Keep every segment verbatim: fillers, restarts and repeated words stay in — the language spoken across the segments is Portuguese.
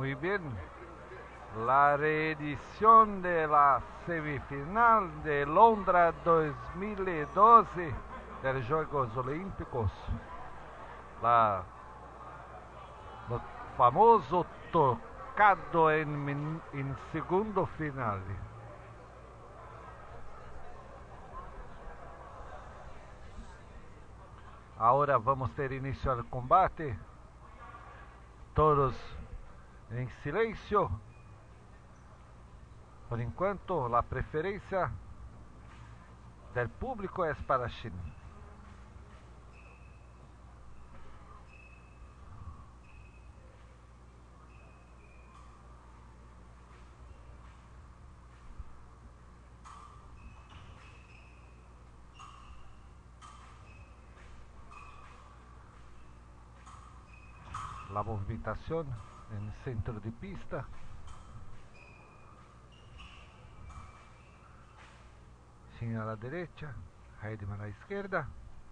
muy bien. La reedición de la semifinal de Londra dois mil e doze dos Jogos Olímpicos. La, lo famoso tocado en, en segundo final. Ahora vamos ter início ao combate. Todos em silêncio. Por enquanto, a preferência do público é para a China. La movimentación en el centro de pista. China a la derecha, Heidemann a la izquierda.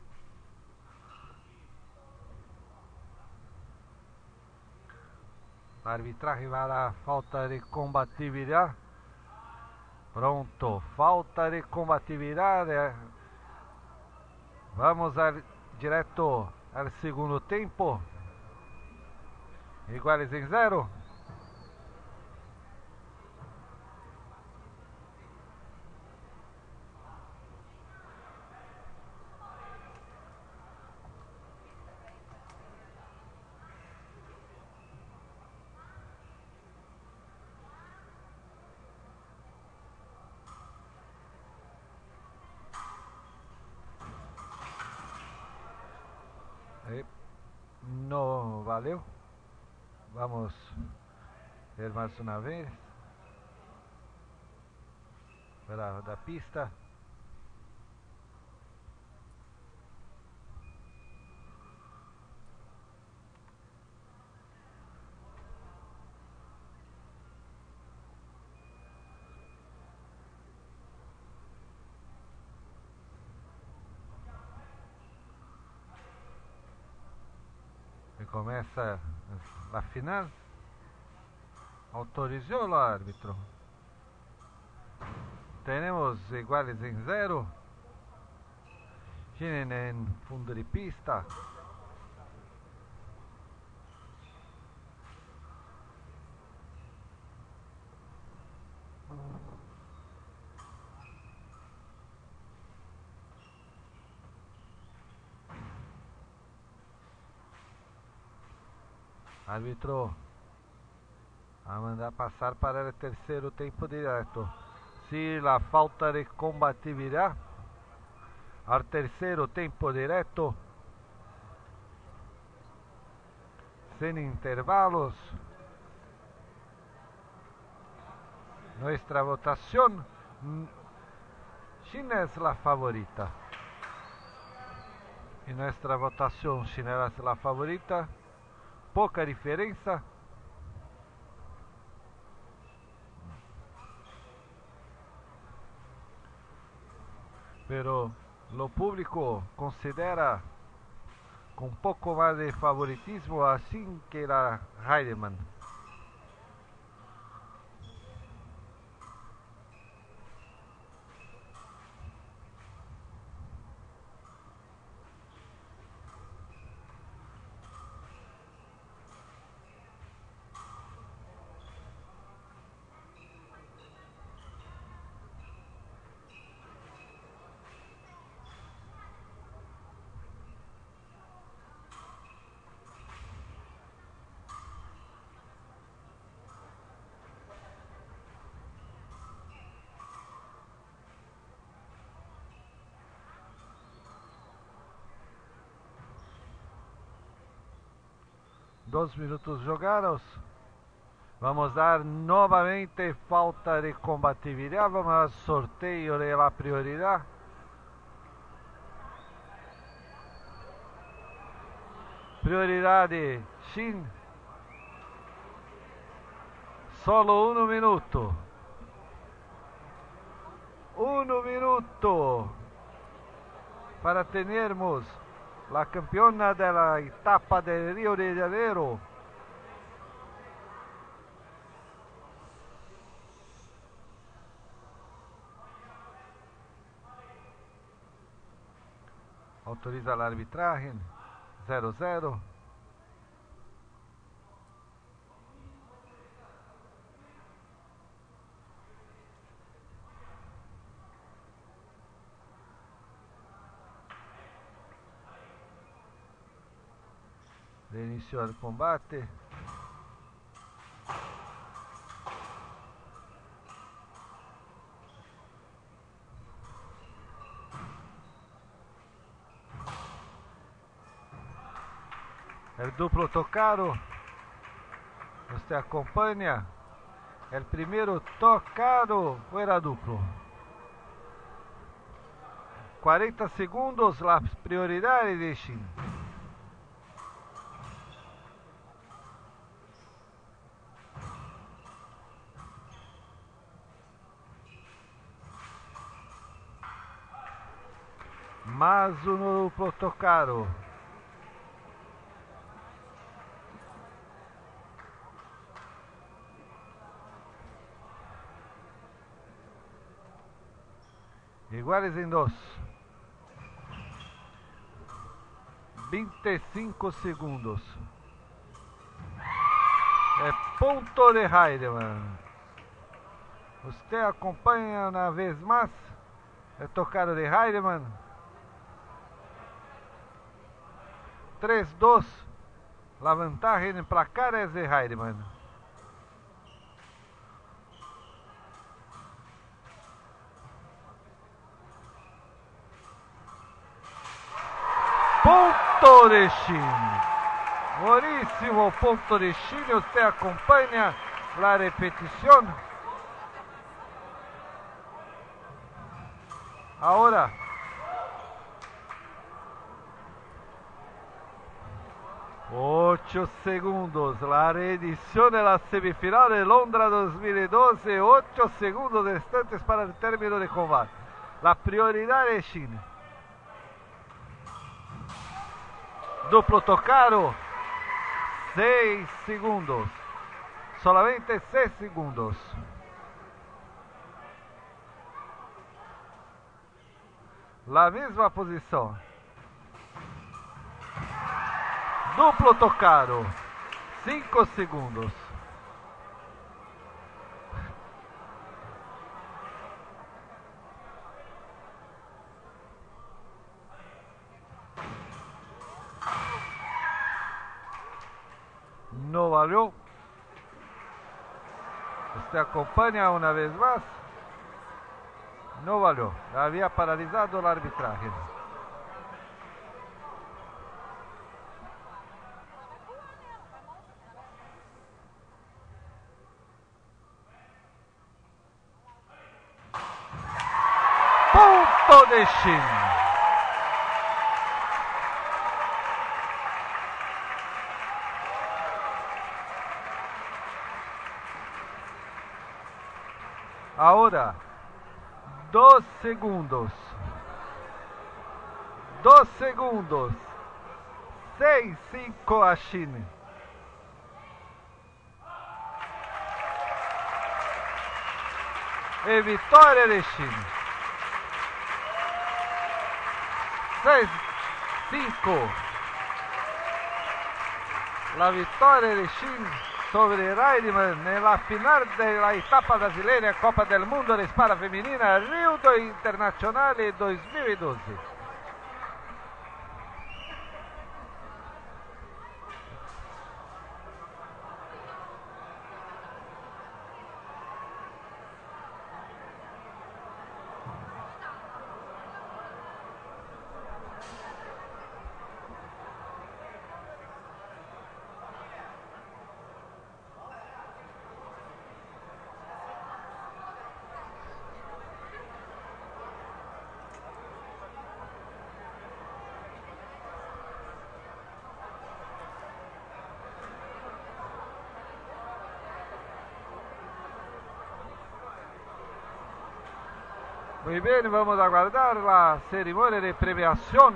El arbitraje va a dar falta de combatividad. Pronto, falta de combatividad. Vamos al, direto al segundo tempo. Iguales em zero. E não valeu. Vamos ver mais uma vez para da pista. E começa a final. Autorizou o árbitro. Temos iguales em zero. China em fundo de pista. Árbitro a mandar passar para o terceiro tempo direto. Se a falta de combatividade ao terceiro tempo direto, sem intervalos. Nuestra votación, China es la favorita. Y nuestra votación, China es la favorita. Poca diferença. Pero lo público considera con un poco más de favoritismo así que la Heidemann. Dos minutos jogados. Vamos dar novamente falta de combatividade. Vamos ao sorteio de la prioridade. Prioridade Xin. Solo um minuto. Um minuto para termos la campeona de la etapa de Río de Janeiro. Autoriza a arbitragem. zero a zero. Reiniciou o combate. El duplo tocado. Você acompanha. El primeiro tocado. Fuera duplo. cuarenta segundos. La prioridade de Shin. Mais um duplo tocado. Iguales em dois. vinte e cinco segundos. É ponto de Heidemann. Você acompanha uma vez mais. É tocado de Heidemann. três a dois. La vantagem em placar é de Heidemann. Ponto de Shin. Buenísimo ponto de Shin. Você acompanha a repetição. Agora. ocho segundos. La reedición de la semifinal de Londra dos mil e doze. ocho segundos restantes para el término de combate. La prioridad es Shin. Duplo tocado. seis segundos. Solamente seis segundos. La misma posición. Duplo tocado. cinco segundos. No valió. Usted acompaña una vez más. No valió. Había paralizado el arbitraje. Punto de Shin. Ahora, dos segundos. Dos segundos. Seis, cinco a Shin. E vitória de Shin. seis, cinco. La vitória de Shin sobre Heidemann en la final de la etapa brasileña Copa del Mundo de Espada Femenina Rio Internazionale dos mil e doze. Muy bien, vamos a aguardar la ceremonia de premiación.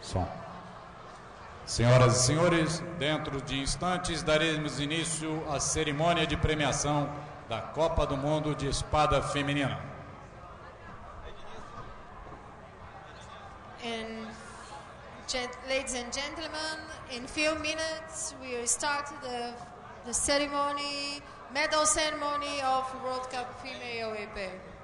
Som. Senhoras e senhores, dentro de instantes daremos início à cerimônia de premiação da Copa do Mundo de Espada Feminina. And, ladies and gentlemen, in few minutes we will start the, the ceremony, medal ceremony of World Cup Female A P.